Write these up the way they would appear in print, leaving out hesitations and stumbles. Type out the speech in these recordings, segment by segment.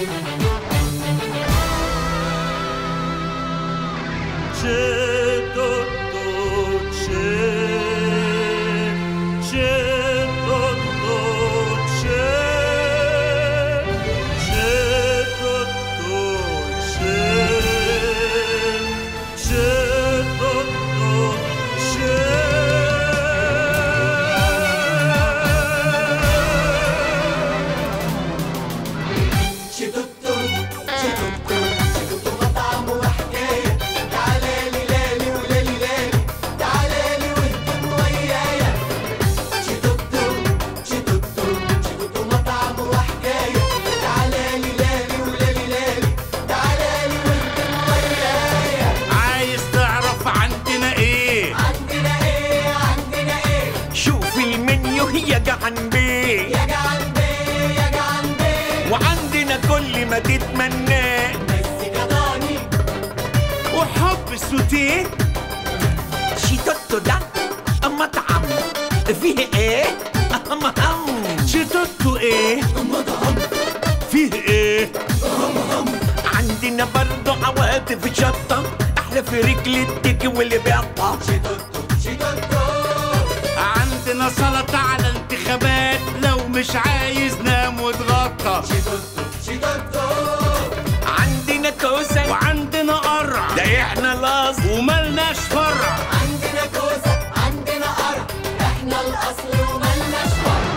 وعندنا كل ما تتمناه، وحب السوتيه. شيتوتو ده مطعم فيه ايه؟ شيتوتو ايه؟ فيه ايه؟ عندنا برضو عواطف شطة احلى في رجل التيكي واللي بيقطع. شيتوتو عندنا سلطة على انتخابات لو مش عايز نام واتغطى. شيتوتو عندنا كوسة وعندنا قرع، ده احنا الاصل وملناش فرع. عندنا كوسة عندنا قرع، احنا الاصل وملناش فرع.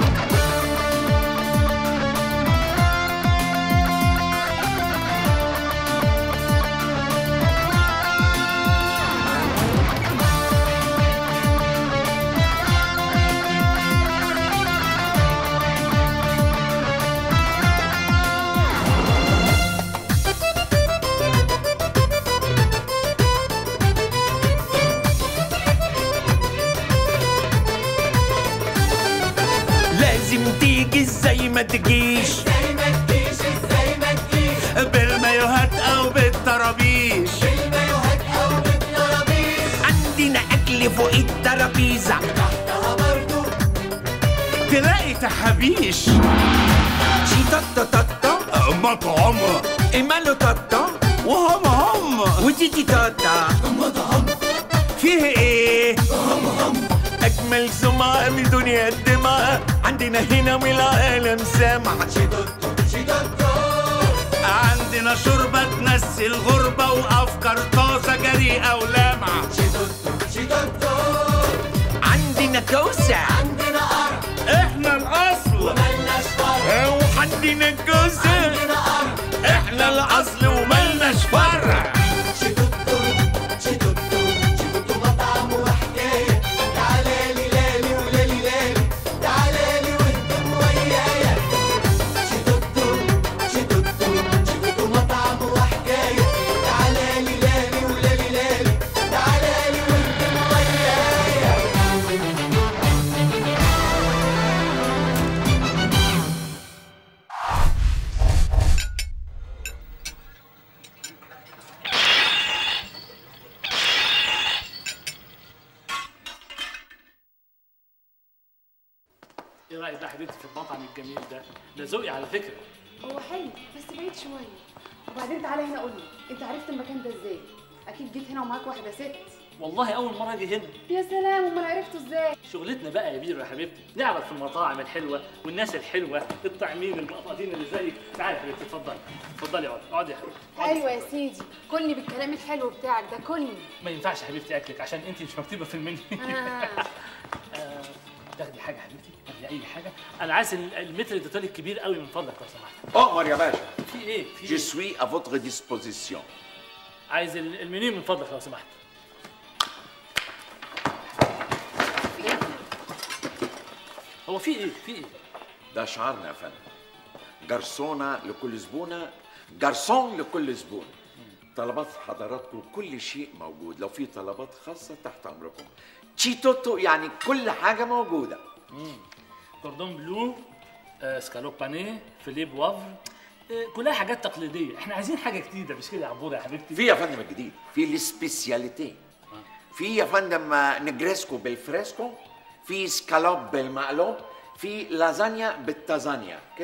ازاي ما تجيش، ازاي ما تجيش، ازاي ما تجيش، بالمايوهات او بالترابيش، بالمايوهات او بالترابيش. عندنا اكل فوق الترابيزه تحتها برضو تلاقي تحابيش. شيتوتو توتو مطعم ماله توتو وهم وتيتي توتا مطعم فيه ايه؟ أجمل سمعة من دنيا الدماء عندنا هنا والعالم سامع. شيتوتو عندنا شوربة تنسي الغربة وأفكار طازة جريئة ولامعة. شيتوتو عندنا كوسة عندنا قرع، إحنا الأصل وملناش فرع. وعندنا كوسة عندنا قرع، إحنا الأصل وملناش فرع. ايه رايك بقى حبيبتي في المطعم الجميل ده؟ ده ذوقي على فكره. هو حلو بس بعيد شويه. وبعدين تعالى هنا قول لي، انت عرفت المكان ده ازاي؟ اكيد جيت هنا ومعاك واحده ست. والله اول مره اجي هنا. يا سلام، امال عرفته ازاي؟ شغلتنا بقى يا بيرو يا حبيبتي، نعرف في المطاعم الحلوه والناس الحلوه الطعمين المقطعين اللي زيك. تعالي يا حبيبتي اتفضلي اتفضلي اقعدي يا حبيبتي. ايوه يا سيدي، كلني بالكلام الحلو بتاعك ده كلني. ما ينفعش يا حبيبتي اكلك عشان انت مش مكتوبه في المنيو. تاخدي حاجه يا حبيبتي، تاخدي اي حاجه. انا عايز المتر الديتول الكبير قوي من فضلك لو سمحت. اؤمر يا باشا. في ايه؟ في جو سوي ا فوتر ديسبوزيسيون. عايز المنيو من فضلك لو سمحت. هو في ايه؟ في ايه؟ ده شعارنا يا فندم. جرسونة لكل زبونة، جرسون لكل زبون. طلبات حضراتكم كل شيء موجود، لو في طلبات خاصة تحت أمركم. شيتوتو يعني كل حاجة موجودة. كوردون بلو، سكالوب بانيه، فيليه بوافر، كلها حاجات تقليدية، احنا عايزين حاجة جديدة مش كده يا عبورة يا حبيبتي؟ في يا فندم الجديد، في السبيسياليتي. في يا فندم نجريسكو بالفريسكو، في سكالوب بالمقلوب، في لازانيا بالتازانيا كده.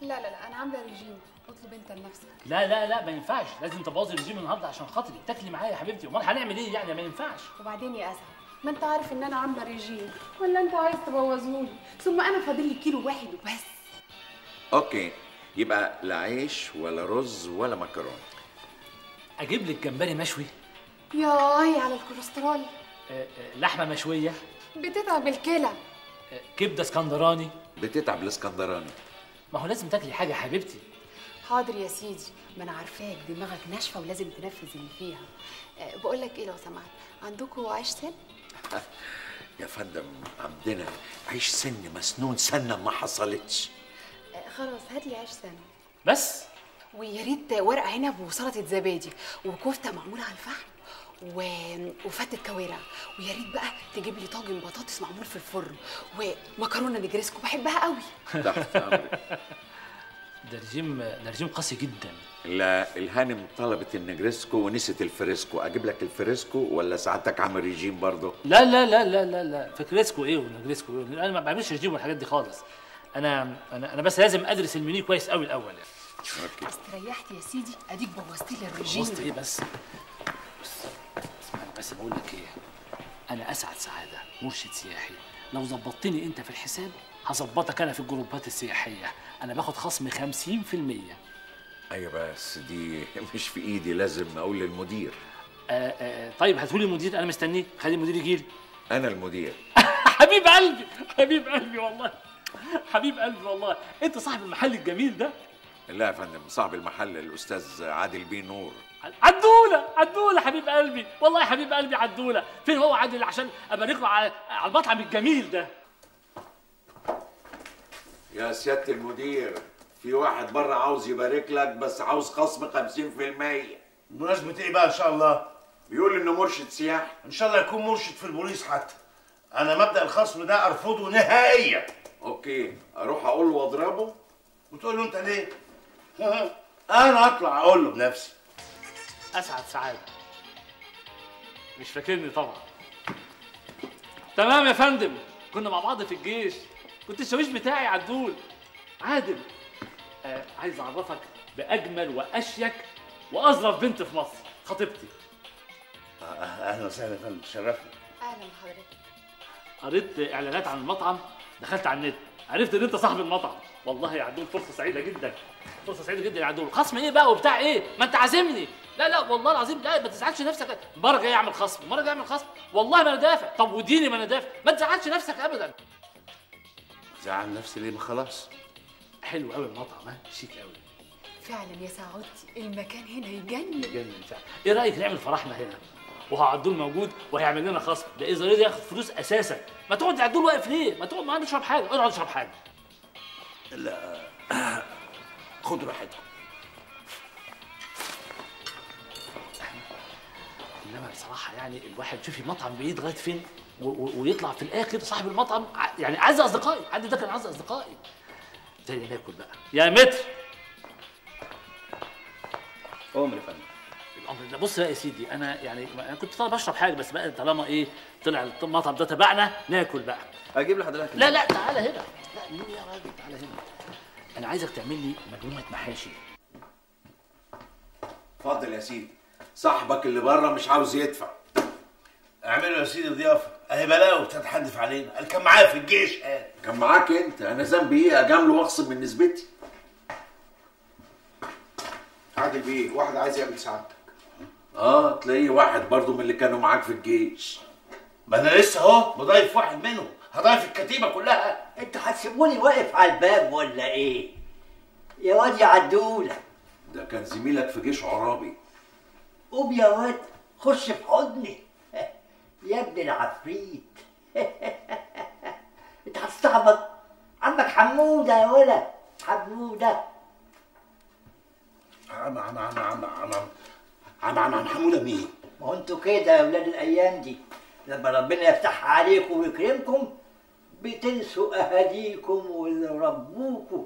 لا لا لا انا عامله ريجيم، اطلب انت لنفسك. لا لا لا ما ينفعش، لازم تبوظي الرجيم النهارده عشان خاطري، تاكلي معايا يا حبيبتي، امال هنعمل ايه يعني؟ ما ينفعش. وبعدين يا اسعد، ما انت عارف ان انا عامله ريجيم، ولا انت عايز تبوظهولي؟ ثم انا فاضل لي كيلو واحد وبس. اوكي، يبقى لا عيش ولا رز ولا مكرونه. اجيب لك جمبري مشوي؟ ياي على الكوليسترول. لحمه مشويه؟ بتتعب الكلى. كبده اسكندراني؟ بتتعب الاسكندراني. ما هو لازم تاكلي حاجه يا حبيبتي. حاضر يا سيدي، ما انا عارفاك دماغك ناشفه ولازم تنفذ اللي فيها. بقول لك ايه لو سمحت، عندكم عيش سن؟ يا فندم عندنا عيش سن مسنون سنه ما حصلتش. خلاص هات لي عيش سن بس. ويا ريت ورق عنب وسلطه زبادي وكفته معموله على الفحم وفتة كوارع، ويا ريت بقى تجيب لي طاجن بطاطس معمول في الفرن ومكرونه نجريسكو بحبها قوي. تحت امرك. ده رجيم قاسي جدا. لا الهانم طلبت النجريسكو ونسيت الفريسكو، اجيب لك الفريسكو ولا ساعتك عامل ريجيم برضه؟ لا لا لا لا لا لا، فكريسكو ايه ونجريسكو ايه؟ انا ما بعملش رجيم والحاجات دي خالص. انا بس لازم ادرس المنيو كويس قوي الاول يعني. اوكي. استريحت يا سيدي، اديك بوظتي لي الرجيم. بوظت ايه بس؟ اسمعني بس بقول لك ايه، انا اسعد سعاده مرشد سياحي، لو ظبطتني انت في الحساب هظبطك انا في الجروبات السياحيه، انا باخد خصم 50%. ايوه بس دي مش في ايدي، لازم اقول للمدير. طيب هاتولي المدير، انا مستنيه، خلي المدير يجي لي. انا المدير. حبيب قلبي، حبيب قلبي والله، حبيب قلبي والله، انت صاحب المحل الجميل ده؟ لا يا فندم، صاحب المحل الاستاذ عادل بيه نور. عدوله حبيب قلبي والله، يا حبيب قلبي عدوله. فين هو عادل عشان ابارك له على المطعم الجميل ده؟ يا سياده المدير، في واحد بره عاوز يبارك لك بس عاوز خصم 50%. بمناسبة ايه بقى ان شاء الله؟ بيقول انه مرشد سياحي. ان شاء الله يكون مرشد في البوليس حتى. انا مبدأ الخصم ده ارفضه نهائيا. اوكي، اروح اقول له واضربه؟ وتقول له انت ليه؟ انا اطلع اقول له بنفسي. اسعد سعاده، مش فاكرني طبعا. تمام يا فندم، كنا مع بعض في الجيش، كنت الشاويش بتاعي عدول. عادل، عايز اعرفك باجمل واشيك واظرف بنت في مصر، خطيبتي. اهلا وسهلا يا فندم، تشرفنا. اهلا بحضرتك. قريت اعلانات عن المطعم، دخلت على النت، عرفت ان انت صاحب المطعم. والله يا عدول فرصه سعيده جدا، فرصه سعيده جدا يا عدول. خصم ايه بقى وبتاع ايه؟ ما انت عازمني. لا لا والله العظيم، لا ما تزعلش نفسك، المره الجايه اعمل خصم، المره الجايه اعمل خصم، والله ما انا دافع. طب وديني ما انا دافع، ما تزعلش نفسك ابدا. زعل نفسي ليه؟ ما خلاص. حلو قوي المطعم، ها شيك قوي فعلا يا سعادتي، المكان هنا يجنن. جنن فعلا. ايه رايك نعمل فرحنا هنا وهو عدول موجود وهيعمل لنا خصم؟ ده اذا رضي ياخد فلوس اساسا. ما تقعد يا عدول واقف ليه؟ ما تقعد معانا نشرب حاجه، اقعد اشرب حاجه. لا خدوا راحتكم. انما بصراحه يعني الواحد شوفي مطعم بعيد لغايه فين ويطلع في الاخر صاحب المطعم يعني اعز اصدقائي. عادل ده كان اعز اصدقائي. زي ناكل بقى يا متر. قوم يا فندم. الامر ده بص بقى يا سيدي، انا يعني انا كنت طالب اشرب حاجه بس بقى طالما ايه طلع المطعم ده تبعنا ناكل بقى. اجيب لحضرتك. لا لا تعالى هنا. لا مين يا راجل؟ تعالى هنا. انا عايزك تعمل لي مجموعه محاشي. اتفضل يا سيدي، صاحبك اللي بره مش عاوز يدفع. اعملوا يا سيدي ضيافه، اهي بلاوي تتحدف علينا. قال كان معايا في الجيش. كان معاك انت، انا ذنبي ايه؟ اجامله واخصم من نسبتي. عادل بيه، واحد عايز يقابل سعادتك. تلاقيه واحد برضو من اللي كانوا معاك في الجيش. ما انا لسه اهو بضيف واحد منهم، هضيف الكتيبه كلها. انتوا هتسيبوني واقف على الباب ولا ايه؟ يا واد يا عدوله، ده كان زميلك في جيش عرابي. قوم يا واد خش في حضني يا ابن العفريت. انت هتستعبط؟ عمك حموده يا ولد، حموده. عم حموده مين؟ ما هو انتوا كده يا ولاد الايام دي، لما ربنا يفتحها عليكم ويكرمكم بتنسوا اهاليكم واللي ربوكم.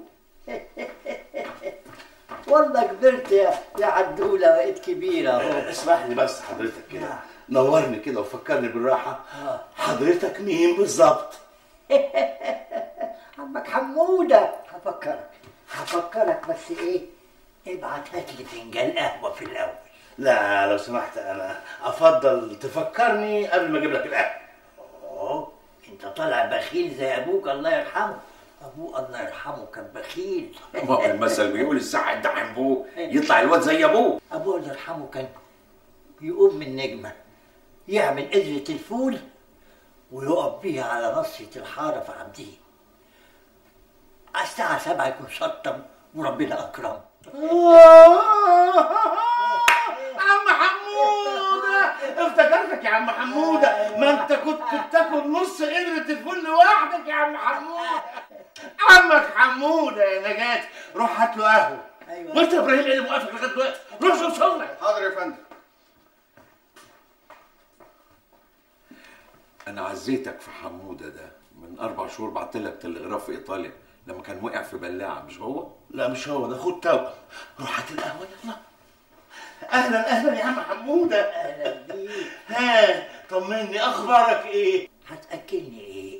والله كبرت يا عدوله، بقيت كبيره اهو. اسمح لي بس حضرتك كده، نورني كده وفكرني بالراحه. حضرتك مين بالظبط؟ عمك حموده. هفكرك، هفكرك بس ايه، ابعت هات لي فنجان قهوه في الاول. لا لو سمحت، انا افضل تفكرني قبل ما اجيب لك القهوه. انت طالع بخيل زي ابوك الله يرحمه. ابوه الله يرحمه كان بخيل. ما هو المثل بيقول الساعة يدعم ابوه يطلع الواد زي ابوه. ابوه الله يرحمه كان يقوم من نجمه يعمل قدرة الفول ويقف بيها على نصية الحارة في عابدين. على الساعة 7 يكون شطم وربنا أكرمه. عم حمودة، افتكرتك يا عم حمودة، ما انت كنت بتاكل نص قدرة الفول لوحدك يا عم حمودة. عمك حمودة يا نجاة، روح هات له قهوة. أيوة. وانت يا ابراهيم ايه اللي موقفك لغاية دلوقتي؟ روح شوف شغلك. حاضر يا فندم. انا عزيتك في حمودة ده من 4 شهور، بعت لك تلغراف في ايطاليا لما كان وقع في بلاعة، مش هو؟ لا مش هو، ده اخوه توأم. روح هات القهوة يلا. اهلا اهلا يا عم حمودة. أهلا بيك. ها طمني، اخبارك ايه؟ هتأكلني إيه؟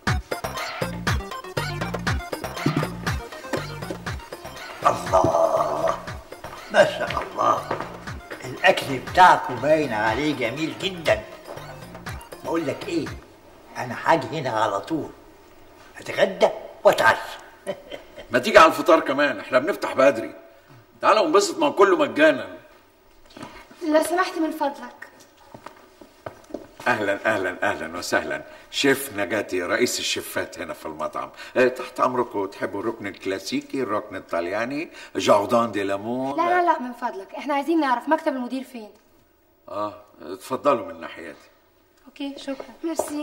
الله ما شاء الله، الأكل بتاعكم باين عليه جميل جدا. بقول لك إيه، أنا هاجي هنا على طول أتغدى وأتعشى. ما تيجي على الفطار كمان، احنا بنفتح بدري. تعالى ونبسط، ما كله مجانا. لو سمحت من فضلك. اهلا اهلا اهلا وسهلا، شيف نجاتي رئيس الشيفات هنا في المطعم. تحت امركم، تحبوا الركن الكلاسيكي، الركن الطلياني، جاردان دي لامور؟ لا من فضلك، احنا عايزين نعرف مكتب المدير فين. اتفضلوا من ناحيتي. اوكي شكرا. ميرسي.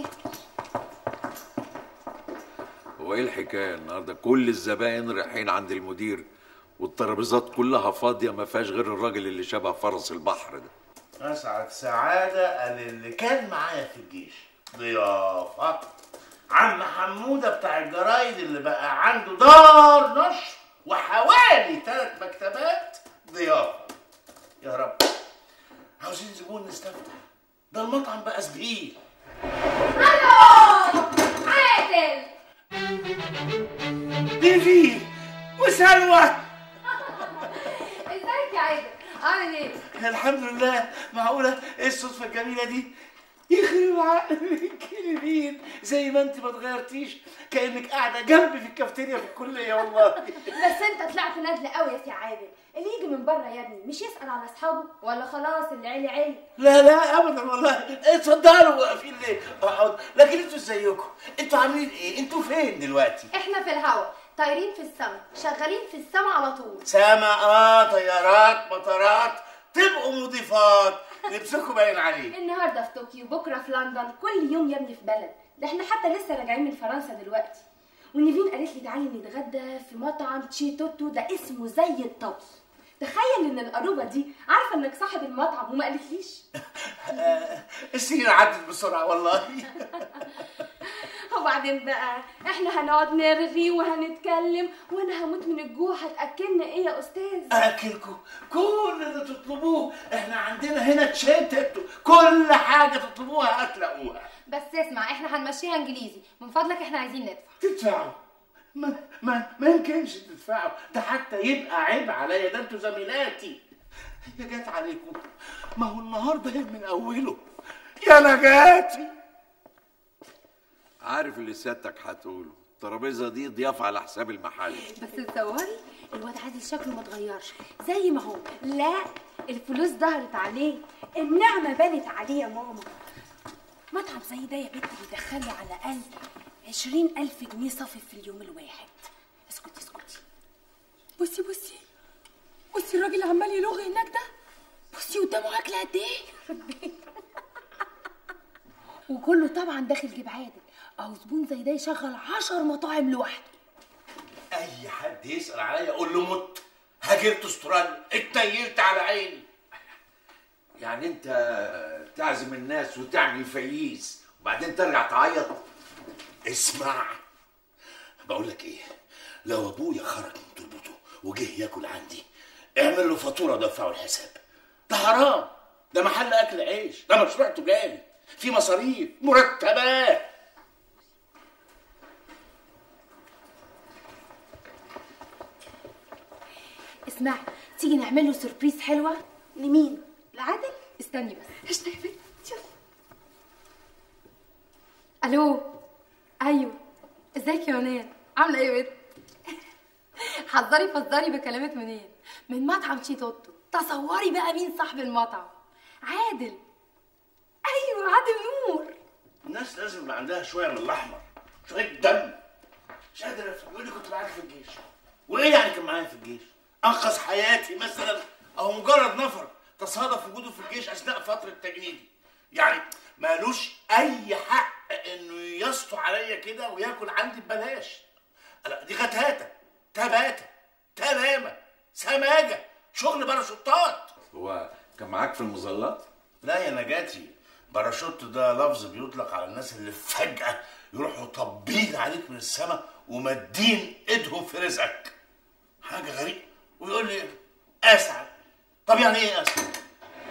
هو ايه الحكايه النهارده؟ كل الزباين رايحين عند المدير والترابيزات كلها فاضيه، ما فيهاش غير الراجل اللي شبه فرس البحر ده. اسعد سعاده قال اللي كان معايا في الجيش ضيافه عم حموده بتاع الجرايد اللي بقى عنده دار نشر وحوالي 3 مكتبات ضيافه. يا رب عاوزين زبون نستفتح، ده المطعم بقى زبيل. الو عادل. بيبي وسلوى. ازيك يا عادل، عامل ايه؟ الحمد لله. معقوله ايه الصدفه الجميله دي؟ يخرب عقلك اليمين، زي ما انت ما اتغيرتيش، كانك قاعده جنبي في الكافتيريا في الكليه والله. بس انت طلعت نادل قوي يا سي عادل. اللي يجي من بره يا ابني مش يسال على اصحابه، ولا خلاص اللي علي علي؟ لا ابدا والله. اتفضلوا واقفين ليه؟ اقعد. لكن انتوا ازيكم؟ انتوا عاملين ايه؟ انتوا فين دلوقتي؟ احنا في الهوا طايرين في السما، شغالين في السما على طول. سما طيارات مطارات، تبقوا مضيفات، لبسكم باين عليه. النهارده في طوكيو، بكره في لندن، كل يوم يا ابني في بلد. ده احنا حتى لسه راجعين من فرنسا دلوقتي. ونيفين قالت لي تعالي نتغدى في مطعم تشي توتو، ده اسمه زي الطبخ. تخيل ان القروبه دي عارفه انك صاحب المطعم وما قالتليش. السنين عدت بسرعه والله. وبعدين بقى احنا هنقعد نرغي وهنتكلم، وانا هموت من الجوع. هتاكلنا ايه يا استاذ؟ اكلكم كل اللي تطلبوه، احنا عندنا هنا تشيتو، كل حاجه تطلبوها هتلاقوها. بس اسمع، احنا هنمشيها انجليزي من فضلك، احنا عايزين ندفع. تدفعوا؟ ما يمكنش تدفعوا، ده حتى يبقى عيب عليا، ده انتوا زميلاتي. هي جت عليكم، ما هو النهارده من اوله يا نجاتي. عارف اللي سيادتك هتقوله، الترابيزه دي ضيافه على حساب المحل. بس تصوري الواد عادل شكله ما اتغيرش زي ما هو. لا، الفلوس ظهرت عليه، النعمه بانت عليه يا ماما. مطعم زي ده يا بنتي بيدخلي على الاقل 20,000 جنيه صافي في اليوم الواحد. اسكتي اسكتي. بصي الراجل عمال يلغي هناك ده. بصي قدامه اكل قد ايه. وكله طبعا داخل جيب عادل. اهو زبون زي ده يشغل 10 مطاعم لوحده. اي حد يسال عليا اقول له مت، هاجرت استراليا، اتنيلت على عيني. يعني انت تعزم الناس وتعمل فييس وبعدين ترجع تعيط؟ اسمع بقول لك ايه، لو ابويا خرج من تربته وجه ياكل عندي، اعمل له فاتوره ودفعه الحساب. ده حرام، ده محل اكل عيش، ده مشروع تجاري، في مصاريف مرتبات. اسمعي، تيجي نعمل له سربريز حلوه. لمين؟ لعادل؟ استني بس. اشتري يا بنت. يلا. الو. ايوه، ازيك يا منال؟ عامله ايه يا بنت؟ حذري فزري بكلمات منال من مطعم شيتوتو. تصوري بقى مين صاحب المطعم؟ عادل. ايوه عادل نور. الناس لازم يبقى عندها شويه من الاحمر، شويه دم. مش قادر افهم، يقول لي كنت معاك في الجيش. وايه يعني كان معايا في الجيش؟ انقذ حياتي مثلا، او مجرد نفر تصادف وجوده في الجيش اثناء فتره تجنيدي. يعني مالوش اي حق انه يسطو عليا كده وياكل عندي ببلاش. لا دي غتاته، تباته، تمامه، سماجه، شغل باراشوتات. هو كان معاك في المظلات؟ لا يا نجاتي، باراشوت ده لفظ بيطلق على الناس اللي فجأة يروحوا طابين عليك من السماء ومدين ايدهم في رزقك. حاجة غريبة. ويقول لي اسعد. طب يعني ايه اسعد؟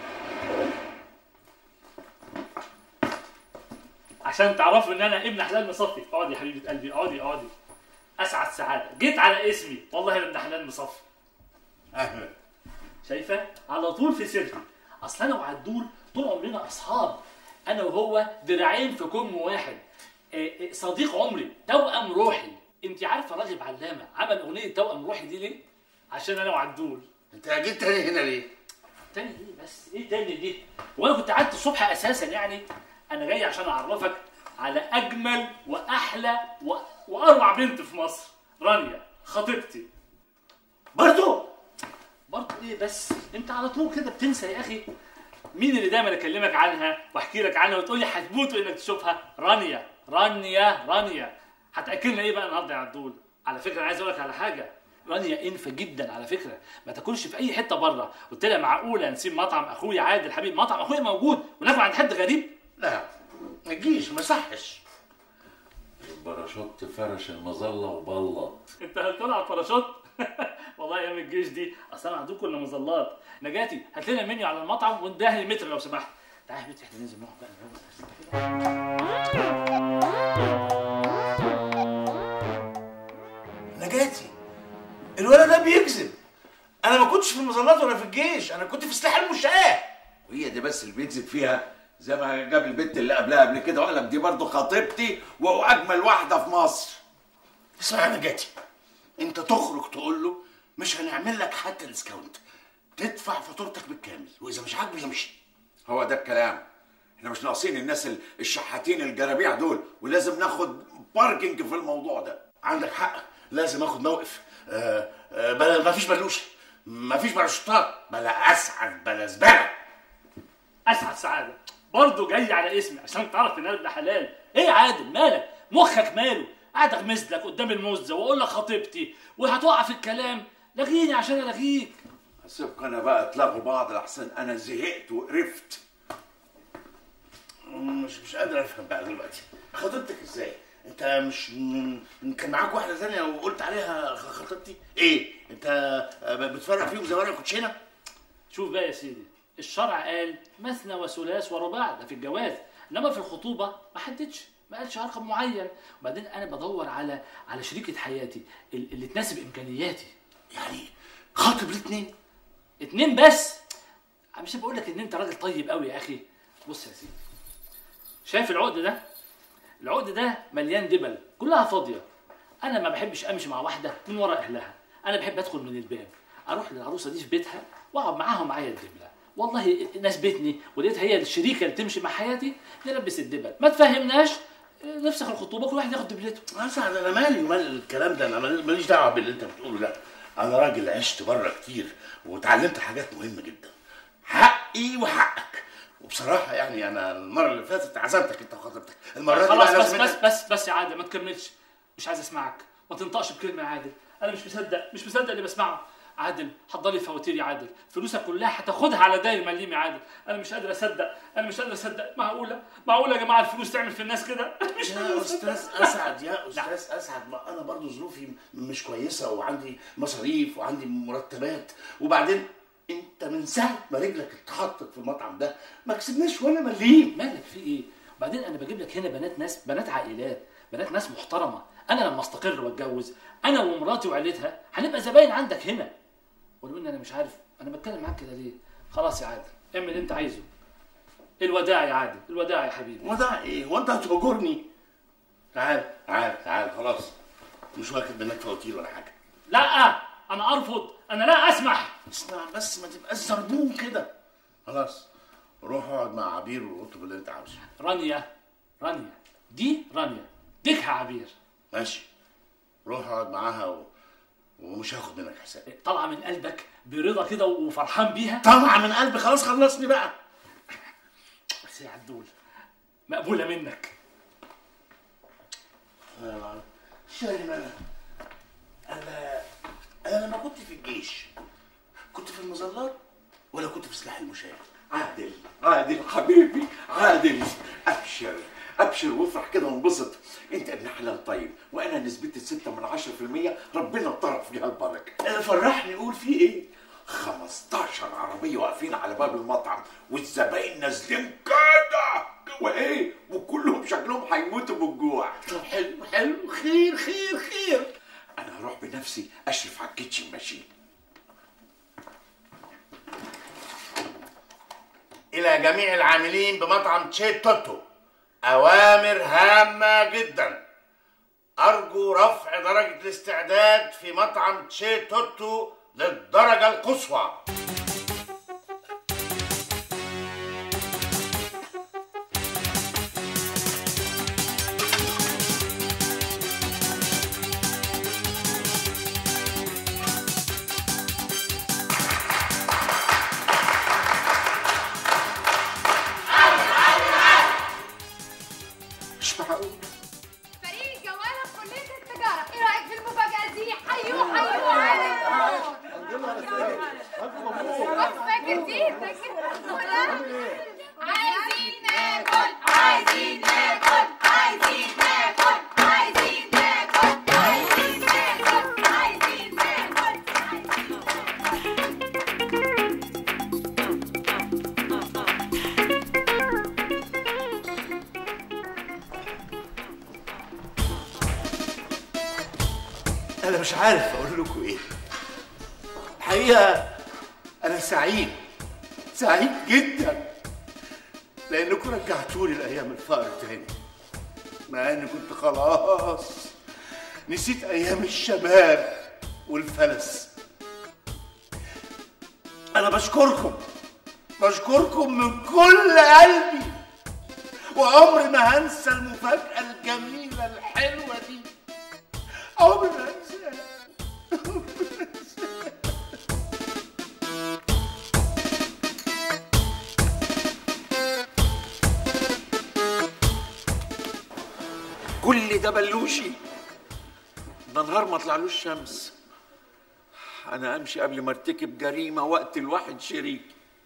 عشان تعرفوا ان انا ابن حلال مصفي. اقعدي يا حبيبه قلبي، اقعدي اقعدي. اسعد سعاده، جيت على اسمي، والله انا ابن حلال مصفي. اهلا. شايفه؟ على طول في سيرتي. اصل انا وعدول طول عمرنا اصحاب. انا وهو دراعين في كم واحد. صديق عمري، توأم روحي. انت عارفه راغب علامه عمل اغنيه توأم روحي دي ليه؟ عشان انا وعدول. انت جيت تاني هنا ليه؟ تاني ايه بس؟ ايه تاني دي؟ وانا كنت قعدت الصبح اساسا يعني. انا جاي عشان اعرفك على اجمل واحلى واروع بنت في مصر، رانيا خطيبتي. برضو ايه بس؟ انت على طول كده بتنسى يا اخي. مين اللي دايما اكلمك عنها واحكي لك عنها وتقول لي هتموت انك تشوفها؟ رانيا رانيا رانيا. هتاكلنا ايه بقى النهارده يا عدول؟ على فكره انا عايز اقول لك على حاجه، رانيا انفه جدا على فكره، ما تاكلش في اي حته بره. قلت لها معقوله نسيب مطعم اخويا عادل حبيب، مطعم اخويا موجود، وناكل عند حد غريب؟ لا ما تجيش، ما صحش. الباراشوت فرش المظله وبلط. انت هتطلع على الباراشوت؟ والله ايام الجيش دي اصل انا عندكم كنا مظلات. نجاتي هات لنا منيو على المطعم وندهلي متر لو سمحت. تعالى يا بنتي احنا ننزل نقعد بقى نجاتي الولد ده بيكذب. انا ما كنتش في المظلات ولا في الجيش، انا كنت في سلاح المشاة. وهي دي بس اللي بيكذب فيها؟ زي ما جاب البنت اللي قبلها قبل كده وقلب دي برضه خطيبتي واجمل واحده في مصر. اسمع يا نجاتي، انت تخرج تقول له مش هنعمل لك حتى ديسكاونت، تدفع فاتورتك بالكامل، واذا مش عاجبه يمشي. هو ده الكلام. احنا مش ناقصين الناس الشحاتين الجرابيع دول، ولازم ناخد باركينج في الموضوع ده. عندك حق، لازم اخد موقف. بلا ما فيش بلوشه، ما فيش باراشوتات، بلا اسعد بلا زباله. اسعد سعاده برضه جاي على اسمي عشان تعرف ان انا ابن حلال. ايه يا عادل مالك؟ مخك ماله؟ قاعد اغمز لك قدام الموزه واقول لك خطيبتي وهتقع في الكلام. لغيني عشان الغيك. هسيبكم انا بقى تلاقوا بعض لحسن انا زهقت وقرفت. مش قادر افهم بقى دلوقتي، خطيبتك ازاي؟ انت مش كان معاك واحده ثانيه وقلت عليها خطيبتي؟ ايه انت بتفرق فيهم زي ورقه كوتشينه؟ شوف بقى يا سيدي، الشرع قال مثنى وثلاث ورباع، ده في الجواز، انما في الخطوبه ما حددش، ما قالش رقم معين. وبعدين انا بدور على شريكه حياتي اللي تناسب امكانياتي. يعني خاطب الاثنين؟ اتنين بس؟ مش بقول لك ان انت راجل طيب قوي يا اخي. بص يا سيدي، شايف العقد ده؟ العقد ده مليان دبل كلها فاضيه. انا ما بحبش امشي مع واحده من ورا اهلها، انا بحب ادخل من الباب، اروح للعروسه دي في بيتها واقعد معاها ومعايا الدبله. والله ناسبتني ولقيتها هي الشريكه اللي تمشي مع حياتي، نلبس الدبل. ما تفهمناش نفسخ الخطوبه، كل واحد ياخد دبلته. اسعد انا مالي ومال الكلام ده، انا ماليش دعوه باللي انت بتقوله ده. انا راجل عشت بره كتير واتعلمت حاجات مهمه جدا، حقي وحقك. وبصراحه يعني انا المره اللي فاتت عزمتك انت وخطيبتك، المره دي خلاص بس يا عادل ما تكملش، مش عايز اسمعك، ما تنطقش بكلمه يا عادل. انا مش مصدق اللي بسمعه. عادل حضر لي فواتير يا عادل، فلوسك كلها هتاخدها على داير مليم يا عادل. انا مش قادر اصدق، معقوله يا جماعه الفلوس تعمل في الناس كده؟ مش يا استاذ اسعد، يا استاذ اسعد، ما انا برضو ظروفي مش كويسه وعندي مصاريف وعندي مرتبات. وبعدين انت من ساعه ما رجلك اتحطت في المطعم ده ما كسبناش ولا مليم. مالك في ايه؟ وبعدين انا بجيب لك هنا بنات عائلات، بنات ناس محترمه. انا لما استقر واتجوز انا ومراتي وعيلتها هنبقى زباين عندك هنا. ولو اني انا مش عارف انا بتكلم معاك كده ليه. خلاص يا عادل اعمل اللي انت عايزه. الوداع يا عادل، الوداع يا حبيبي. وداع ايه؟ هو انت هتهجرني؟ تعال تعال تعال، خلاص مش واخد منك فواتير ولا حاجه. لا انا ارفض، انا لا اسمح. اسمع بس، ما تبقاش زربون كده. خلاص روح اقعد مع عبير واطلب اللي انت عاوزه. رانيا دي رانيا ديكها عبير. ماشي، روح اقعد معاها ومش هاخد منك حساب. طالعه من قلبك برضا كده وفرحان بيها؟ طالعه من قلبي، خلاص خلصني بقى. بس يا عدول مقبوله منك. شايف انا لما كنت في الجيش كنت في المظلات ولا كنت في سلاح المشاة؟ عادل حبيبي عادل، ابشر وافرح كده وانبسط. انت ابن حلال طيب، وانا نسبتي 6 من 10%، ربنا طرف فيها البركه. فرحني، قول فيه ايه؟ 15 عربيه واقفين على باب المطعم والزباين نازلين كده وايه، وكلهم شكلهم هيموتوا بالجوع. طب حلو حلو، خير خير خير. انا هروح بنفسي اشرف على الكيتشن ماشين. إلى جميع العاملين بمطعم تشي توتو، أوامر هامة جدا. أرجو رفع درجة الاستعداد في مطعم تشي توتو للدرجة القصوى. فريق جواله في كليه التجاره، ايه رايك في المفاجاه دي؟ حيوه حيوه عادل. فاكر دي؟ عايزين ناكل عايزين ناكل عايزين ناكل عايزين ناكل عايزين ناكل عايزين أنا مش عارف أقول لكم إيه. الحقيقة أنا سعيد جدا لأنكم رجعتولي لأيام الفقر تاني، مع إني كنت خلاص نسيت أيام الشباب والفلس. أنا بشكركم من كل قلبي، وعمري ما هنسى المفاجأة الجميلة الحلوة دي، عمري ما هنساها. كل ده بلوشي، ده نهار ما طلعلوش شمس. انا امشي قبل ما ارتكب جريمه واقتل واحد شريك.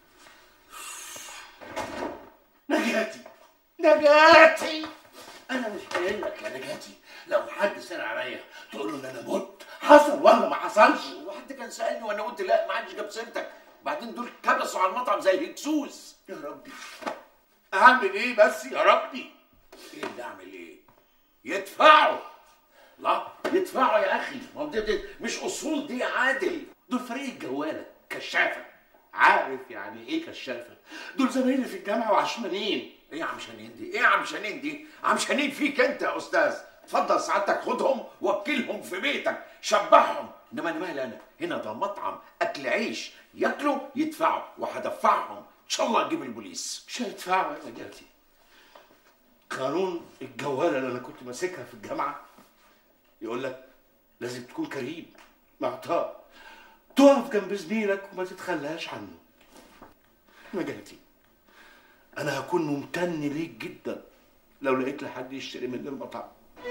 نجاتي، انا مش قايل لك يا نجاتي لو حد سأل عليا تقول له ان انا مت، حصل ولا ما حصلش؟ وحد كان سالني وانا قلت لا، ما حدش جاب سيرتك. بعدين دول كبسوا على المطعم زي الهكسوس. يا ربي اعمل ايه بس يا ربي؟ ايه اللي اعمل ايه؟ يدفعوا. لا يدفعوا يا اخي، ما دي مش اصول دي يا عادل. دول فريق الجواله كشافه، عارف يعني ايه كشافه؟ دول زمايلي في الجامعه وعشمانين. ايه يا عم شنين دي؟ ايه يا عم شنين دي؟ عم شنين فيك انت يا استاذ. اتفضل سعادتك خدهم وكلهم في بيتك، شبعهم. انما انا مالي انا؟ هنا ده مطعم اكل عيش، ياكلوا يدفعوا، وهدفعهم ان شاء الله اجيب البوليس. مش هيدفعوا يا نجاتي. قانون الجواله اللي انا كنت ماسكها في الجامعه يقول لك لازم تكون كريم معطاء، تقف جنب زميلك وما تتخلاش عنه. نجاتي انا هكون ممتن ليك جدا لو لقيت لحد يشتري مني المطعم.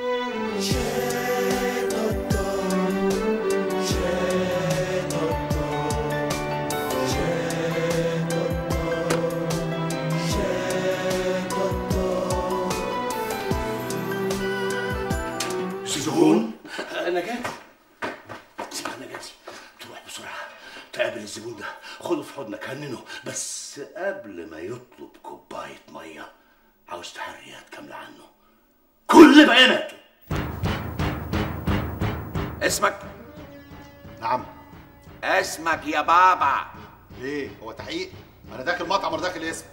زبون؟ نجاتي اسمع نجاتي، تروح بسرعة تقابل الزبون ده، خده في حضنك هننه، بس قبل ما يطلب كوباية مية عاوز تحريات كاملة عنه، كل بياناته. اسمك؟ نعم. اسمك يا بابا. ليه؟ هو تحقيق؟ انا داخل مطعم ولا داخل اسم؟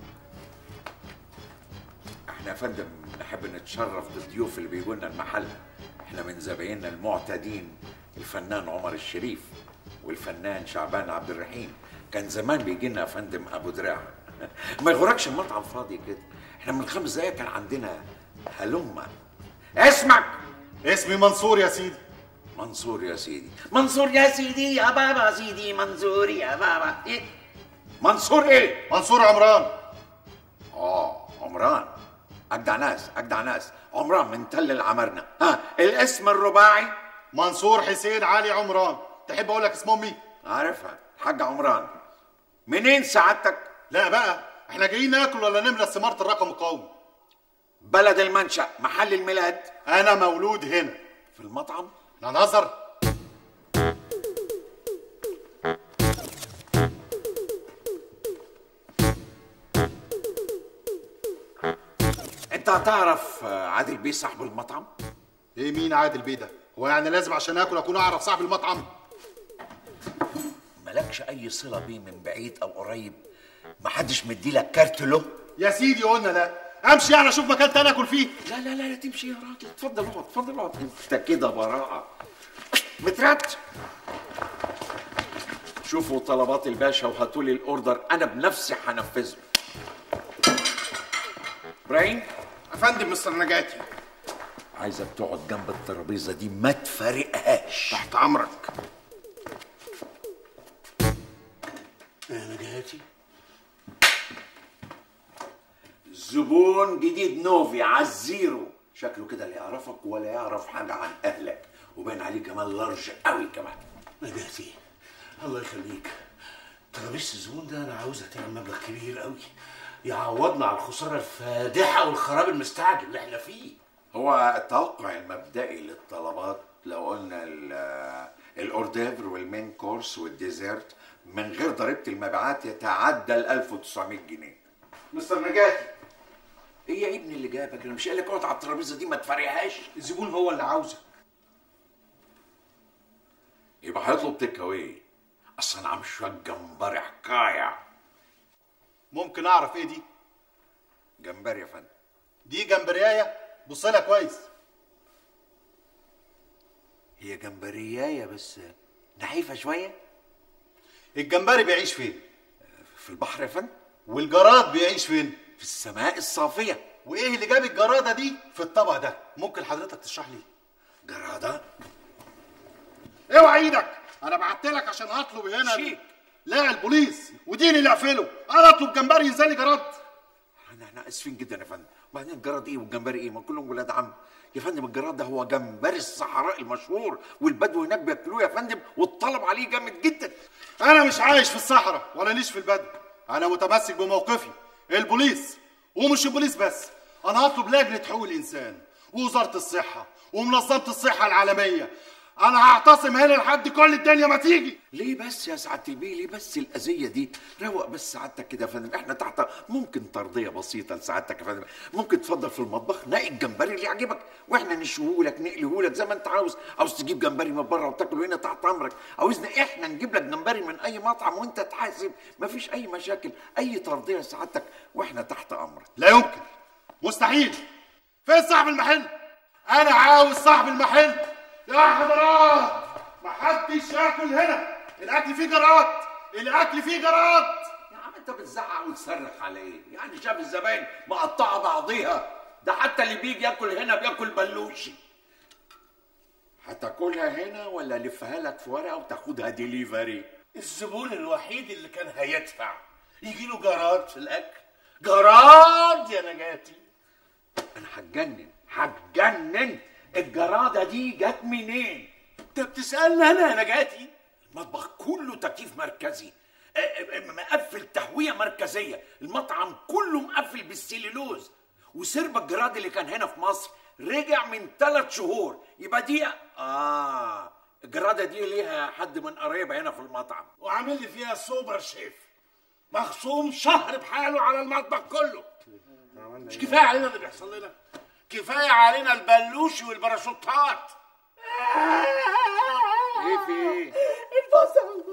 احنا يا فندم نحب نتشرف بالضيوف اللي بيجوا لنا المحل. احنا من زبايننا المعتادين الفنان عمر الشريف والفنان شعبان عبد الرحيم. كان زمان بيجي لنا يا فندم ابو دراع. ما يغركش المطعم فاضي كده. احنا من 5 دقايق كان عندنا هلمة. اسمك؟ اسمي منصور يا سيدي. منصور يا سيدي. منصور يا سيدي يا بابا سيدي منصور يا بابا. ايه؟ منصور ايه؟ منصور عمران. عمران. اجدع ناس اجدع ناس. عمران من تل العمرنة. ها الاسم الرباعي؟ منصور حسين علي عمران. تحب اقول لك اسم امي؟ عارفها الحاج عمران. منين سعادتك؟ لا بقى احنا جايين ناكل ولا نملى ثمارة الرقم القومي؟ بلد المنشأ محل الميلاد؟ انا مولود هنا. في المطعم؟ لا نهزر. انت هتعرف عادل بيه صاحب المطعم؟ ايه مين عادل بيه ده؟ هو يعني لازم عشان اكل اكون اعرف صاحب المطعم؟ مالكش اي صلة بيه من بعيد او قريب؟ محدش مديلك كارت له؟ يا سيدي قلنا لا. امشي يعني اشوف مكان تاني اكل فيه. لا لا لا لا تمشي يا راجل. اتفضل اقعد اتفضل اقعد. انت كده براءة. مترت. شوفوا طلبات الباشا وهاتوا لي الاوردر انا بنفسي هنفذه. ابراهيم. افندم مستر نجاتي. عايزك تقعد جنب الترابيزه دي ما تفارقهاش. تحت امرك. يا نجاتي. زبون جديد نوفي على الزيرو. شكله كده لا يعرفك ولا يعرف حاجه عن اهلك وباين عليه كمان لارج قوي كمان. نجاتي الله يخليك. ترابيزه الزبون ده انا عاوزها تعمل مبلغ كبير قوي يعوضنا على الخساره الفادحه والخراب المستعجل اللي احنا فيه. هو التوقع المبدئي للطلبات لو قلنا الاورديفر والمين كورس والديزرت من غير ضريبه المبيعات يتعدى ال 1900 جنيه. مستر نجاتي. ايه يا ابني اللي جابك؟ انا مش قايل لك اقعد على الترابيزه دي ما تفرقهاش. الزبون هو اللي عاوزك. يبقى هيطلب تيك اواي. اصل انا عم شويه جمبري حكايه. ممكن اعرف ايه دي؟ جمبري يا فندم. دي جمبريايه؟ بص لها كويس. هي جمبريايه بس نحيفه شويه. الجمبري بيعيش فين؟ في البحر يا فندم. والجراد بيعيش فين؟ في السماء الصافيه. وايه اللي جاب الجراده دي في الطبق ده؟ ممكن حضرتك تشرح لي؟ جراده؟ اوعى ايدك. انا بعت لك عشان اطلب هنا شيك. لا البوليس وديني اللي اقفله. انا اطلب جمبري ينزل لي جراد. احنا اسفين جدا يا فندم. وبعدين الجراد ايه والجمبري ايه؟ ما كلهم ولاد عم يا فندم. الجراد ده هو جمبري الصحراء المشهور والبدو هناك بياكلوه يا فندم والطلب عليه جامد جدا. انا مش عايش في الصحراء ولا ليش في البدو. انا متمسك بموقفي. البوليس ومش البوليس بس. انا هطلب لجنه حقوق الانسان ووزاره الصحه ومنظمه الصحه العالميه. انا هعتصم هنا لحد كل الدنيا ما تيجي. ليه بس يا سعاده البيه؟ ليه بس الاذيه دي؟ روق بس سعادتك كده يا فندم. احنا تحت ممكن ترضيه بسيطه لسعادتك يا فندم. ممكن تفضل في المطبخ نقي الجمبري اللي يعجبك واحنا نشوهولك نقليهولك زي ما انت عاوز. عاوز تجيب جمبري من بره وتاكله هنا تحت امرك. عاوزنا احنا نجيب لك جمبري من اي مطعم وانت تحاسب. مفيش اي مشاكل. اي ترضيه لسعادتك واحنا تحت امرك. لا يمكن. مستحيل. فين صاحب المحل؟ انا عاوز صاحب المحل. يا حضرات محدش ياكل هنا. الاكل فيه جراد. الاكل فيه جراد. يا عم انت بتزعق وتصرخ على ايه؟ يعني شاف الزباين مقطعه بعضيها. ده حتى اللي بيجي ياكل هنا بياكل بلوشي. هتاكلها هنا ولا الفها لك في ورقه وتاخدها ديليفري؟ الزبون الوحيد اللي كان هيدفع يجي له جراد في الاكل. جراد يا نجاتي. انا هتجنن. الجراده دي جت منين؟ انت بتسالني انا يا نجاتي؟ المطبخ كله تكييف مركزي. مقفل تهويه مركزيه. المطعم كله مقفل بالسليلوز. وسرب الجراد اللي كان هنا في مصر رجع من 3 شهور. يبقى دي الجراده دي ليها حد من قرايبها هنا في المطعم وعامل لي فيها سوبر شيف مخصوم شهر بحاله على المطبخ كله. مش كفايه علينا اللي بيحصل لنا؟ كفايه علينا البلوشي والباراشوتات. ايه في ايه؟ البصل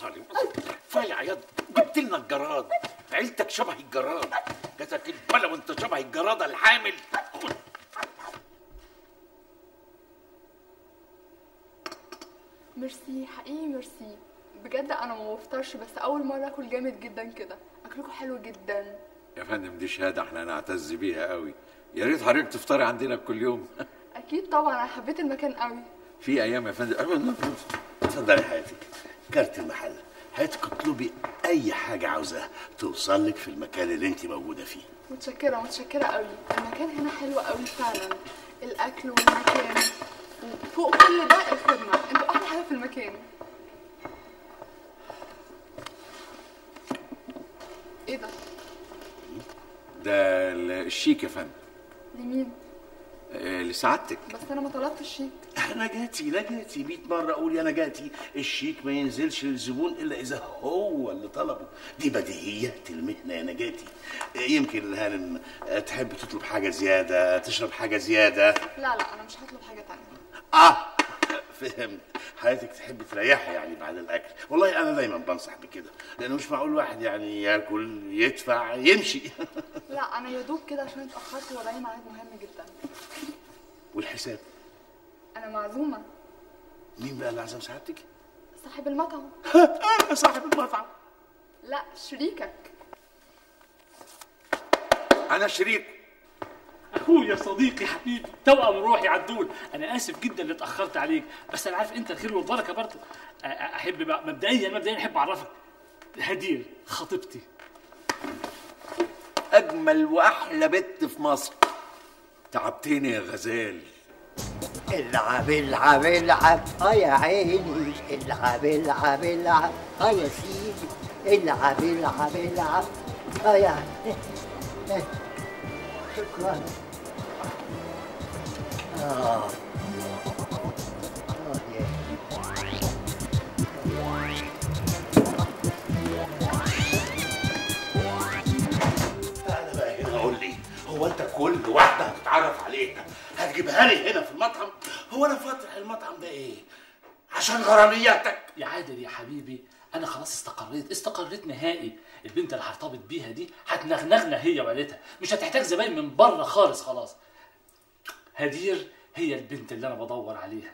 صالح كفايه عياط، جبت لنا الجراد، عيلتك شبه الجراد، جاتك البلا وانت شبه الجراده الحامل. ميرسي حقيقي ميرسي بجد، انا ما بفطرش بس اول مره اكل جامد جدا كده. اكلكم حلو جدا يا فندم دي شهاده احنا نعتز بيها قوي، يا ريت حضرتك تفطري عندنا كل يوم. اكيد طبعا، انا حبيت المكان قوي. في ايام يا فندم. اتفضلي حياتك، كارت المحل. حياتك اطلبي اي حاجه عاوزاها توصل لك في المكان اللي انت موجوده فيه. متشكره متشكره قوي، المكان هنا حلو قوي فعلا، الاكل والمكان وفوق كل ده الخدمه، انتوا احلى حاجه في المكان. ايه ده؟ ده الشيك يا فندم. لمين؟ لسعادتك. بس انا ما طلبتش الشيك. انا جاتي 100 مره اقول انا جاتي، الشيك ما ينزلش للزبون الا اذا هو اللي طلبه، دي بديهيات المهنه يا نجاتي. يمكن الهانم تحب تطلب حاجه زياده، تشرب حاجه زياده. لا انا مش هطلب حاجه تانية. فهمت، حياتك تحب تريحي يعني بعد الاكل. والله انا دايما بنصح بكده، لانه مش معقول واحد يعني ياكل يدفع يمشي. لا انا يا دوب كده عشان اتاخرت ورايا ميعاد مهم جدا. والحساب؟ انا معزومه. مين بقى اللي عزم سعادتك؟ صاحب المطعم. انا صاحب المطعم؟ لا شريكك. انا شريك. اخويا صديقي حبيبي توأم روحي عدول، انا اسف جدا اللي اتاخرت عليك، بس انا عارف انت الخير والبركه برضه. احب بقى مبدئيا احب اعرفك هدير خطيبتي، اجمل واحلى بنت في مصر. تعبتني يا غزال. العب العب العب يا عيني، العب العب العب يا سيدي، العب العب العب يا شكرا. تعالى بقى هنا قول لي، هو انت كل واحده هتتعرف عليها هتجيبها لي هنا في المطعم؟ هو انا فاتح المطعم ده ايه عشان غرامياتك؟ يا عادل يا حبيبي انا خلاص استقريت نهائي. البنت اللي هرتبط بيها دي هتنغنغنا هي وعيلتها، مش هتحتاج زباين من بره خالص. خلاص هدير هي البنت اللي انا بدور عليها.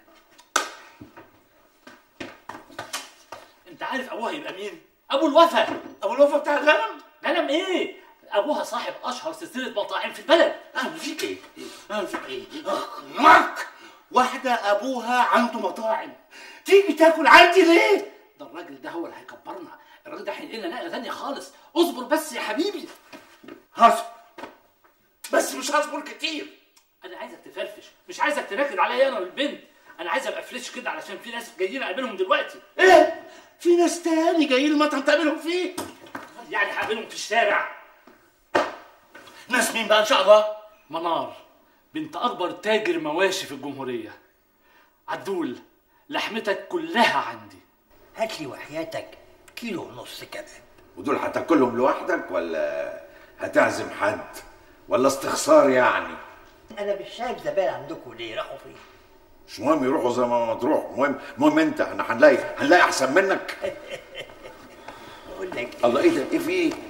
انت عارف ابوها يبقى مين؟ ابو الوفا. ابو الوفا بتاع الغنم؟ غنم ايه؟ ابوها صاحب اشهر سلسله مطاعم في البلد. اعمل فيك ايه؟ اعمل فيك ايه؟ اخنق واحده ابوها عنده مطاعم تيجي تاكل عندي ليه؟ ده الراجل ده هو اللي هيكبرنا، الراجل ده هينقلنا نقله ثانيه خالص. اصبر بس يا حبيبي. هصبر بس مش هصبر كتير. انا عايزك تفرفش، مش عايزك تنكد عليا انا والبنت. انا عايز ابقى فريش كده علشان في ناس جايين اقابلهم دلوقتي. ايه؟ في ناس تاني جايين المطعم تقابلهم فيه؟ يعني هقابلهم في الشارع. ناس مين بقى ان شاء الله؟ منار بنت اكبر تاجر مواشي في الجمهوريه. عدول لحمتك كلها عندي. هات لي وحياتك كيلو ونص كباب. ودول هتاكلهم لوحدك ولا هتعزم حد ولا استخسار يعني؟ انا مش شايف زبائن عندكم ليه؟ راحوا فين؟ مش مهم يروحوا زي ما تروح، المهم انت احنا هنلاقي احسن منك. بقول لك الله ايه ده؟ ايه في ايه؟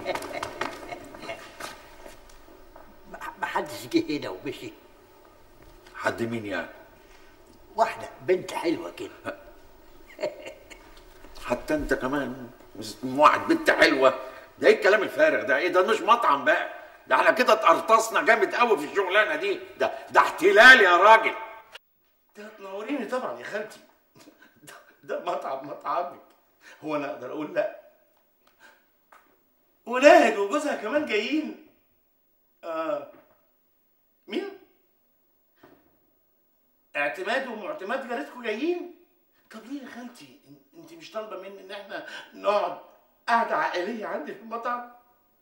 ما حدش جه هنا ومشي. حد مين يعني؟ واحده بنت حلوه كده. حتى انت كمان واحد بنت حلوه؟ ده ايه الكلام الفارغ ده؟ ايه ده؟ مش مطعم بقى، ده احنا كده اتقرطصنا جامد قوي في الشغلانه دي. ده احتلال يا راجل. ده تنوريني طبعا يا خالتي. ده مطعمك، هو انا اقدر اقول لا؟ وناهد وجوزها كمان جايين. مين؟ اعتماد ومعتمد جارتكم جايين؟ طب ليه يا خالتي؟ انت مش طالبه مني ان احنا نقعد قعده عائليه عندي في المطعم؟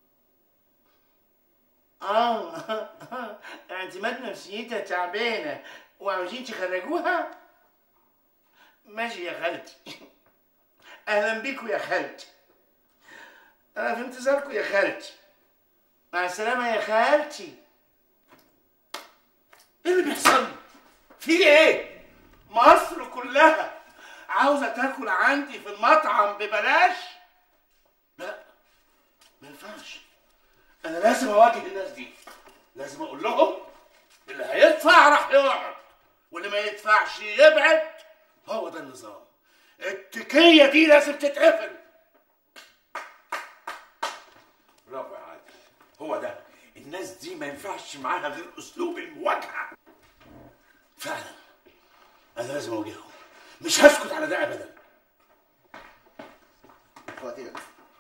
اعتماد نفسيتها تعبانه وعاوزين تخرجوها؟ ماشي يا خالتي. اهلا بيكم يا خالتي، انا في انتظاركم يا خالتي. مع السلامه يا خالتي. ايه اللي بيحصل؟ في ايه؟ مصر كلها عاوزه تاكل عندي في المطعم ببلاش؟ لا، ما ينفعش. انا لازم اواجه الناس دي، لازم اقول لهم اللي هيدفع راح يقعد واللي ما يدفعش يبعد. هو ده النظام. التكيه دي لازم تتقفل. برافو يا عادل، هو ده. الناس دي ما ينفعش معاها غير اسلوب المواجهه. فعلا انا لازم اواجههم، مش هسكت على ده ابدا. فاتية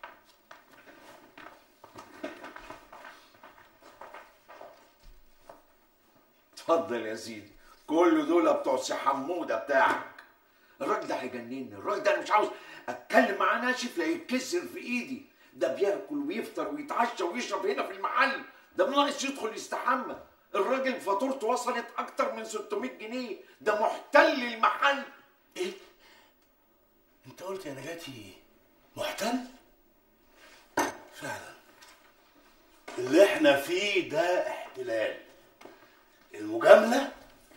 اتفضل يا سيدي، كل دول بتوع سي حموده بتاعك. الراجل ده هيجنني، الراجل ده انا مش عاوز اتكلم معاه ناشف لا يتكسر في ايدي. ده بياكل ويفطر ويتعشى ويشرب هنا في المحل، ده ناقص يدخل يستحمى. الراجل فاتورته وصلت اكتر من 600 جنيه، ده محتل المحل. ايه؟ انت قلت يا نجاتي محتل؟ فعلا اللي احنا فيه ده احتلال. المجاملة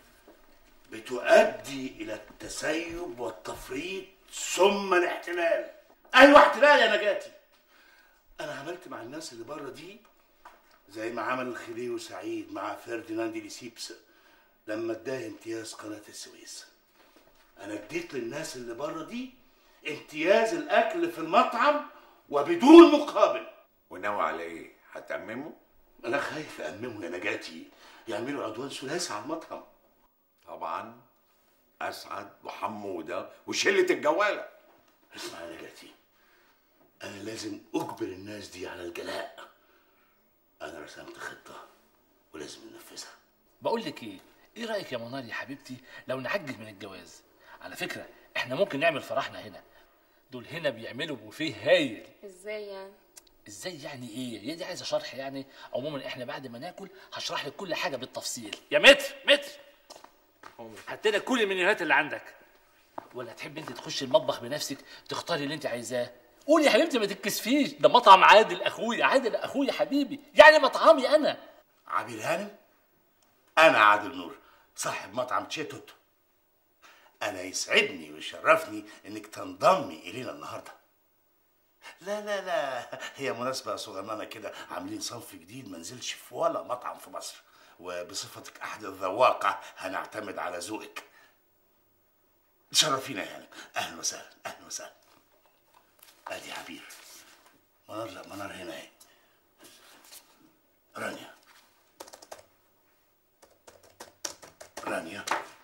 بتؤدي إلى التسيب والتفريط ثم الاحتلال. أيوة احتلال يا نجاتي. أنا عملت مع الناس اللي بره دي زي ما عمل الخديوي سعيد مع فرديناند ليسيبس لما اداه امتياز قناة السويس. أنا اديت للناس اللي بره دي امتياز الأكل في المطعم وبدون مقابل. وناوي على إيه؟ هتأممه؟ أنا خايف أأممه يا نجاتي، يعملوا عدوان ثلاثي على المطعم. طبعا اسعد وحموده وشله الجواله. اسمع يا نجاتي، انا لازم اجبر الناس دي على الجلاء. انا رسمت خطه ولازم ننفذها. بقول لك ايه رايك يا منار يا حبيبتي لو نعجل من الجواز؟ على فكره احنا ممكن نعمل فرحنا هنا. دول هنا بيعملوا بوفيه هايل. ازاي يعني؟ ازاي يعني ايه؟ هي دي عايزه شرح يعني؟ عموما احنا بعد ما ناكل هشرح لك كل حاجه بالتفصيل. يا متر هات لنا كل المنيوهات اللي عندك. ولا تحب انت تخشي المطبخ بنفسك تختاري اللي انت عايزاه؟ قولي يا حبيبتي ما تتكسفيش، ده مطعم عادل اخويا حبيبي، يعني مطعمي انا. عبير هانم، انا عادل نور صاحب مطعم تشيتوت. انا يسعدني ويشرفني انك تنضمي الينا النهارده. لا هي مناسبة صغننة كده، عاملين صنف جديد ما نزلش في ولا مطعم في مصر، وبصفتك أحد الذواقة هنعتمد على ذوقك. تشرفينا يعني. أهلا وسهلا أهلا وسهلا. أدي عبير. منار هنا أهي. رانيا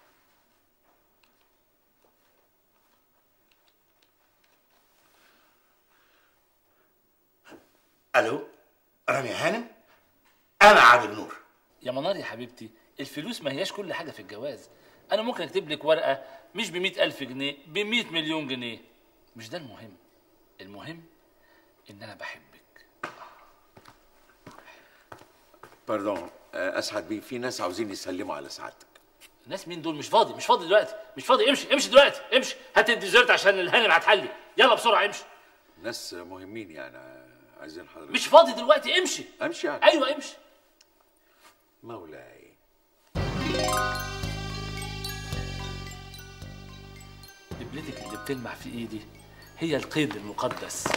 الو، رانيا هانم، انا عادل نور. يا منار يا حبيبتي، الفلوس ما هياش كل حاجه في الجواز. انا ممكن اكتب لك ورقه مش ب100,000 جنيه، ب100 مليون جنيه. مش ده المهم. المهم ان انا بحبك. باردون اسعد بيه، في ناس عاوزين يسلموا على سعادتك. ناس مين دول؟ مش فاضي دلوقتي، مش فاضي. امشي دلوقتي، امشي هات الديزرت عشان الهانم هتحلي. يلا بسرعه امشي. ناس مهمين يعني عايزين حضرتك. مش فاضي دلوقتي، امشي يعني. ايوه امشي. مولاي، دبلتك اللي بتلمع في ايدي هي القيد المقدس.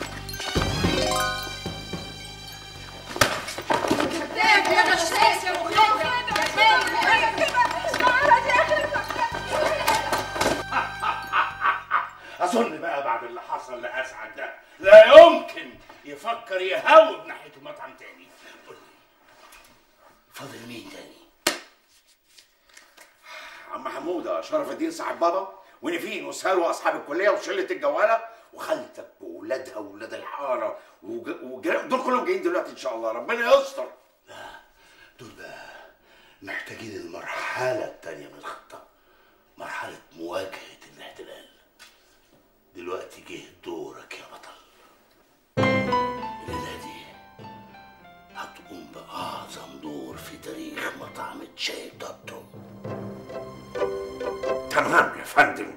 اظن بقى بعد اللي حصل لاسعد ده لا يمكن يفكر يهوب ناحيه المطعم تاني. فاضل مين تاني؟ عم حموده، شرف الدين صاحب بابا، ونيفين وسهال واصحاب الكليه وشله الجواله، وخالتك واولادها واولاد الحاره دول كلهم جايين دلوقتي ان شاء الله. ربنا يستر. لا، دول بقى محتاجين المرحله التانيه من الخطه، مرحله مواجهه الاحتلال. دلوقتي جه دورك يا بطل. الليله دي هتقوم بأعظم دور في تاريخ مطعم تشيتوتو. تمام يا فندم.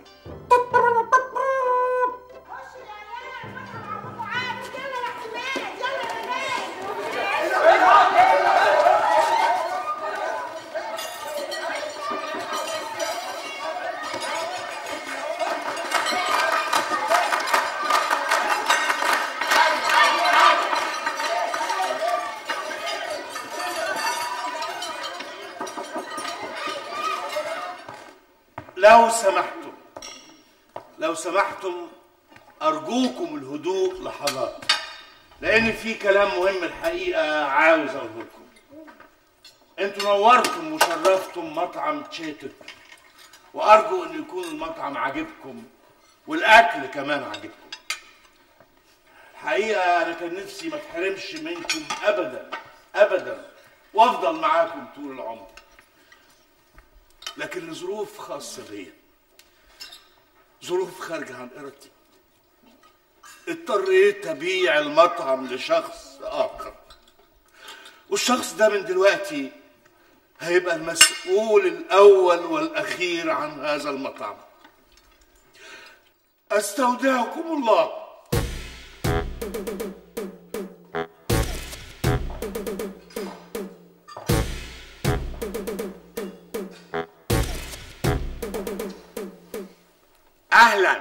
لو سمحتم ارجوكم الهدوء لحظات، لان في كلام مهم الحقيقه عاوز اقوله لكم. انتوا نورتم وشرفتم مطعم تشيتك، وارجو ان يكون المطعم عاجبكم والاكل كمان عاجبكم. الحقيقه انا كان نفسي ما اتحرمش منكم ابدا ابدا وافضل معاكم طول العمر، لكن لظروف خاصه بيا، ظروف خارجه عن ارادتي، اضطريت ابيع المطعم لشخص اخر، والشخص ده من دلوقتي هيبقى المسؤول الاول والاخير عن هذا المطعم. استودعكم الله. أهلا.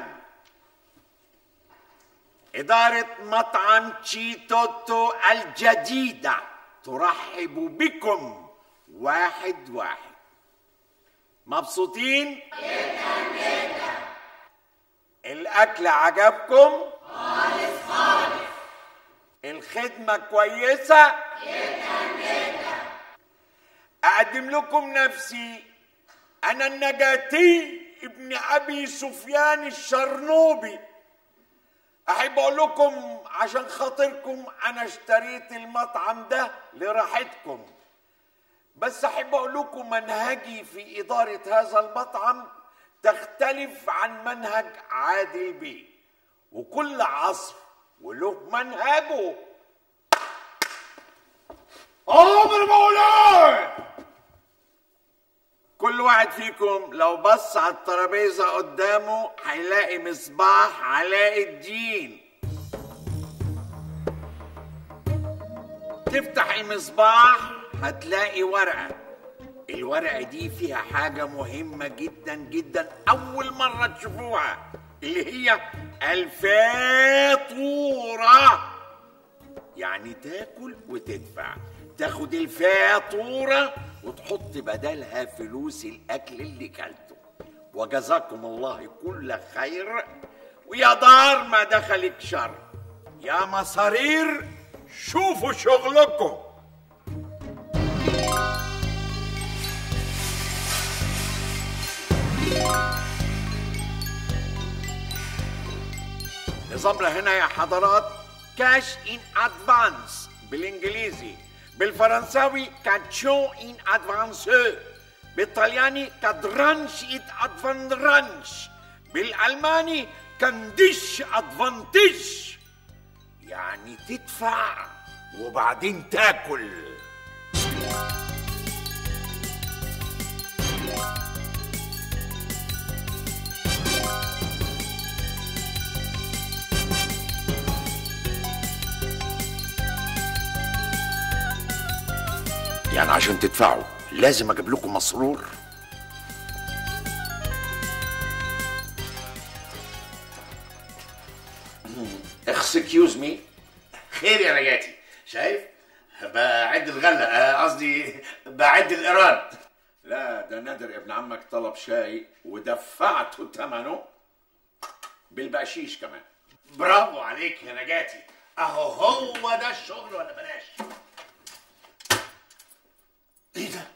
إدارة مطعم تشيتوتو الجديدة ترحب بكم واحد واحد. مبسوطين؟ جدا. الأكل عجبكم؟ خالص. الخدمة كويسة؟ جدا. أقدم لكم نفسي، أنا النجاتي ابن أبي سفيان الشرنوبي. أحب أقول لكم عشان خاطركم أنا اشتريت المطعم ده لراحتكم، بس أحب أقول لكم منهجي في إدارة هذا المطعم تختلف عن منهج عادل بيه، وكل عصر وله منهجه. عمر مولاي، كل واحد فيكم لو بص على الترابيزة قدامه هيلاقي مصباح علاء الدين. تفتح المصباح هتلاقي ورقة، الورقة دي فيها حاجة مهمة جدا جدا أول مرة تشوفوها، اللي هي الفاتورة. يعني تاكل وتدفع، تاخد الفاتورة وتحط بدلها فلوس الأكل اللي كلته. وجزاكم الله كل خير، ويا دار ما دخلك شر، يا مصارير شوفوا شغلكم. نظامنا هنا يا حضرات كاش ان ادفانس بالانجليزي، بالفرنساوي كاتشو ان ادفانسو، بالطلياني كادرانش ات ادفانرانش، بالالماني كانديش ادفانتيج، يعني تدفع وبعدين تاكل. يعني عشان تدفعوا لازم اجيب لكم مسرور؟ اكسكيوز مي. خير يا نجاتي، شايف؟ بعد الغلة، قصدي بعد الإيراد. لا ده نادر ابن عمك طلب شاي ودفعته ثمنه بالبقشيش كمان. برافو عليك يا نجاتي، اهو هو ده الشغل ولا بلاش. ايه ده؟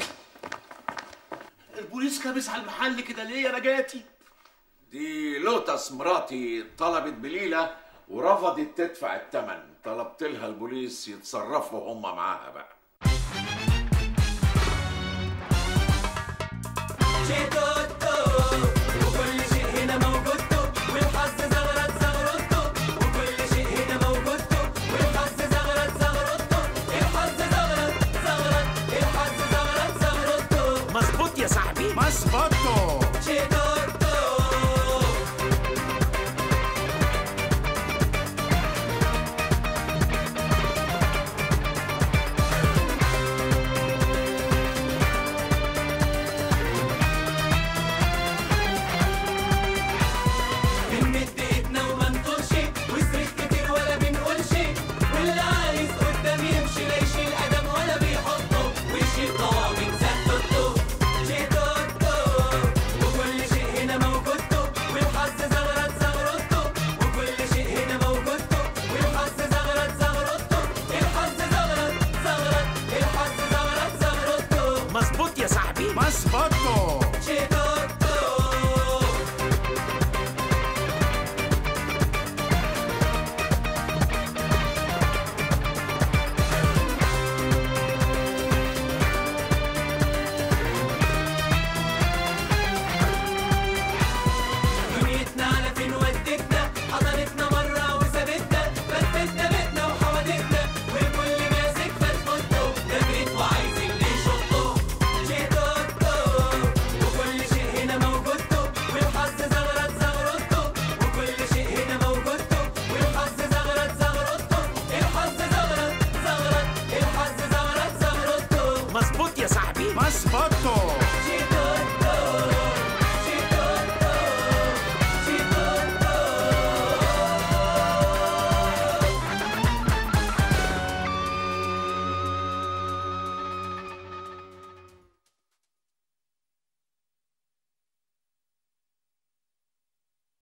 البوليس كابس على المحل كده ليه يا نجاتي؟ دي لوتس مراتي طلبت بليلة ورفضت تدفع الثمن، طلبت لها البوليس يتصرفوا هم معاها بقى.